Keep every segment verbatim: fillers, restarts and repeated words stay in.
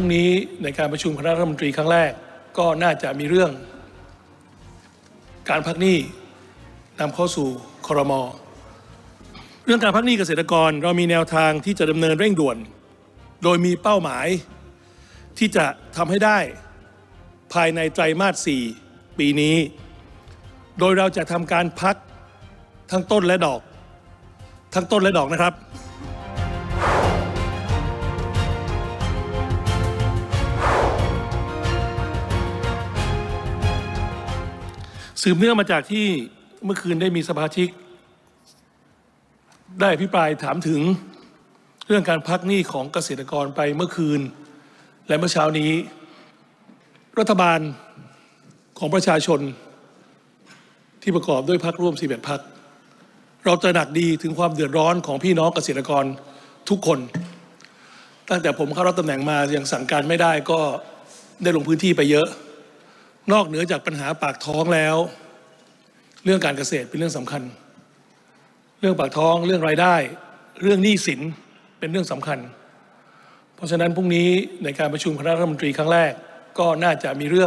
รุ่งนี้ในการประชุมคณะรัฐมนตรีครั้งแรกก็น่าจะมีเรื่องการพักหนี้นำเข้าสู่ครม.เรื่องการพักหนี้เกษตรกรเรามีแนวทางที่จะดำเนินเร่งด่วนโดยมีเป้าหมายที่จะทำให้ได้ภายในไตรมาสสี่ปีนี้โดยเราจะทำการพักทั้งต้นและดอกทั้งต้นและดอกนะครับสืบเนื่องมาจากที่เมื่อคืนได้มีสมาชิกได้อภิปรายถามถึงเรื่องการพักหนี้ของเกษตรกรไปเมื่อคืนและเมื่อเช้านี้รัฐบาลของประชาชนที่ประกอบด้วยพรรคร่วมสิบเอ็ดพรรคเราตระหนักดีถึงความเดือดร้อนของพี่น้องเกษตรกรทุกคนตั้งแต่ผมเข้ารับตำแหน่งมายังสั่งการไม่ได้ก็ได้ลงพื้นที่ไปเยอะนอกเหนือจากปัญหาปากท้องแล้วเรื่องการเกษตรเป็นเรื่องสำคัญเรื่องปากท้องเรื่องรายได้เรื่องหนี้สินเป็นเรื่องสำคัญเพราะฉะนั้นพรุ่งนี้ในการประชุมคณะรัฐมนตรีครั้งแรกก็น่าจะมีเรื่อง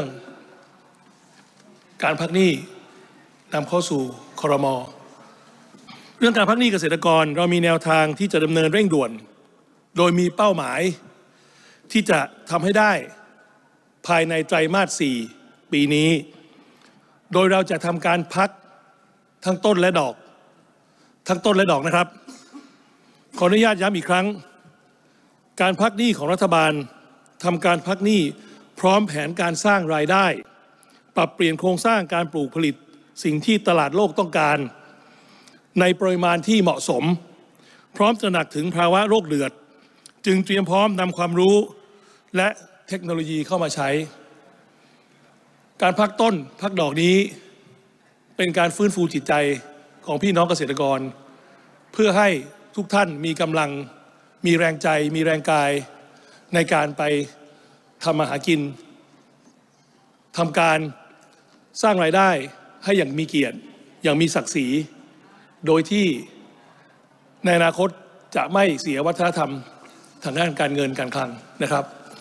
การพักหนี้นำเข้าสู่ครม.เรื่องการพักหนี้เกษตรกรเรามีแนวทางที่จะดำเนินเร่งด่วนโดยมีเป้าหมายที่จะทำให้ได้ภายในไตรมาสสี่ปีนี้โดยเราจะทำการพักทั้งต้นและดอกทั้งต้นและดอกนะครับขออนุญาตย้ำอีกครั้งการพักหนี้ของรัฐบาลทำการพักหนี้พร้อมแผนการสร้างรายได้ปรับเปลี่ยนโครงสร้างการปลูกผลิตสิ่งที่ตลาดโลกต้องการในปริมาณที่เหมาะสมพร้อมตระหนักถึงภาวะโรคเดือดจึงเตรียมพร้อมนำความรู้และเทคโนโลยีเข้ามาใช้การพักต้นพักดอกนี้เป็นการฟื้นฟูจิตใจของพี่น้องเกษตรกรเพื่อให้ทุกท่านมีกำลังมีแรงใจมีแรงกายในการไปทำมาหากินทำการสร้างรายได้ให้อย่างมีเกียรติอย่างมีศักดิ์ศรีโดยที่ในอนาคตจะไม่เสียวัฒนธรรมทางด้านการเงินการคลังนะครับ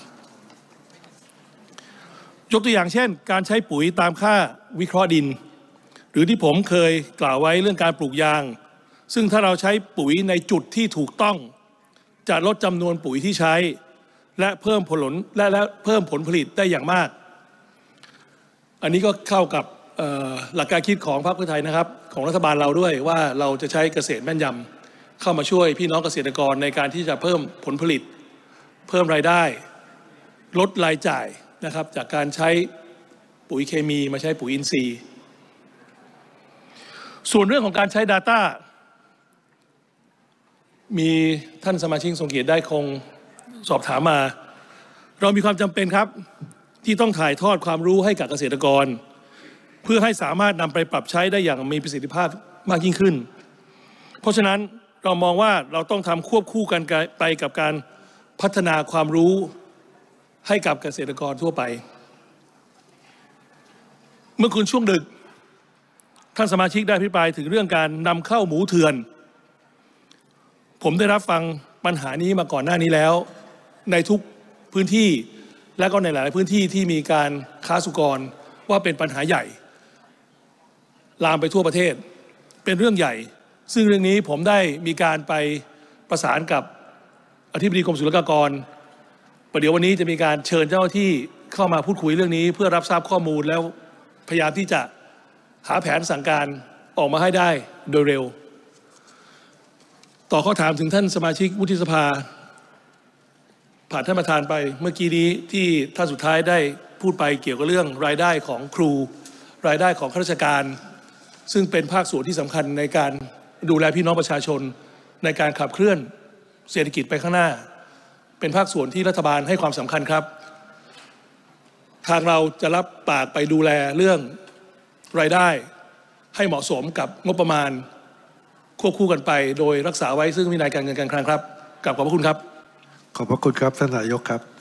ยกตัวอย่างเช่นการใช้ปุ๋ยตามค่าวิเคราะห์ดินหรือที่ผมเคยกล่าวไว้เรื่องการปลูกยางซึ่งถ้าเราใช้ปุ๋ยในจุดที่ถูกต้องจะลดจำนวนปุ๋ยที่ใช้และเพิ่มผลและและเพิ่มผลผลิตได้อย่างมากอันนี้ก็เข้ากับหลักการคิดของพรรคเพื่อไทยนะครับของรัฐบาลเราด้วยว่าเราจะใช้เกษตรแม่นยำเข้ามาช่วยพี่น้องเกษตรกรในการที่จะเพิ่มผลผลิตเพิ่มรายได้ลดรายจ่ายนะครับจากการใช้ปุ๋ยเคมีมาใช้ปุ๋ยอินทรีย์ส่วนเรื่องของการใช้ Data มีท่านสมาชิกทรงเกียรติได้คงสอบถามมาเรามีความจำเป็นครับที่ต้องถ่ายทอดความรู้ให้กับเกษตรกรเพื่อให้สามารถนำไปปรับใช้ได้อย่างมีประสิทธิภาพมากยิ่งขึ้นเพราะฉะนั้นเรามองว่าเราต้องทำควบคู่กันไปกับการพัฒนาความรู้ให้กับเกษตรกรทั่วไปเมื่อคืนช่วงดึกท่านสมาชิกได้อภิปรายถึงเรื่องการนำเข้าหมูเถื่อนผมได้รับฟังปัญหานี้มาก่อนหน้านี้แล้วในทุกพื้นที่และก็ในหลายพื้นที่ที่มีการค้าสุกรว่าเป็นปัญหาใหญ่ลามไปทั่วประเทศเป็นเรื่องใหญ่ซึ่งเรื่องนี้ผมได้มีการไปประสานกับอธิบดีกรมศุลกากรประเดี๋ยววันนี้จะมีการเชิญเจ้าหน้าที่เข้ามาพูดคุยเรื่องนี้เพื่อรับทราบข้อมูลแล้วพยายามที่จะหาแผนสั่งการออกมาให้ได้โดยเร็วต่อข้อถามถึงท่านสมาชิกวุฒิสภาผ่านท่านประธานไปเมื่อกี้นี้ที่ท่านสุดท้ายได้พูดไปเกี่ยวกับเรื่องรายได้ของครูรายได้ของข้าราชการซึ่งเป็นภาคส่วนที่สำคัญในการดูแลพี่น้องประชาชนในการขับเคลื่อนเศรษฐกิจไปข้างหน้าเป็นภาคส่วนที่รัฐบาลให้ความสำคัญครับทางเราจะรับปากไปดูแลเรื่องรายได้ให้เหมาะสมกับงบประมาณควบคู่กันไปโดยรักษาไว้ซึ่งวินัยการเงินการคลังครับกราบขอบพระคุณครับขอบพระคุณครับท่านนายกครับ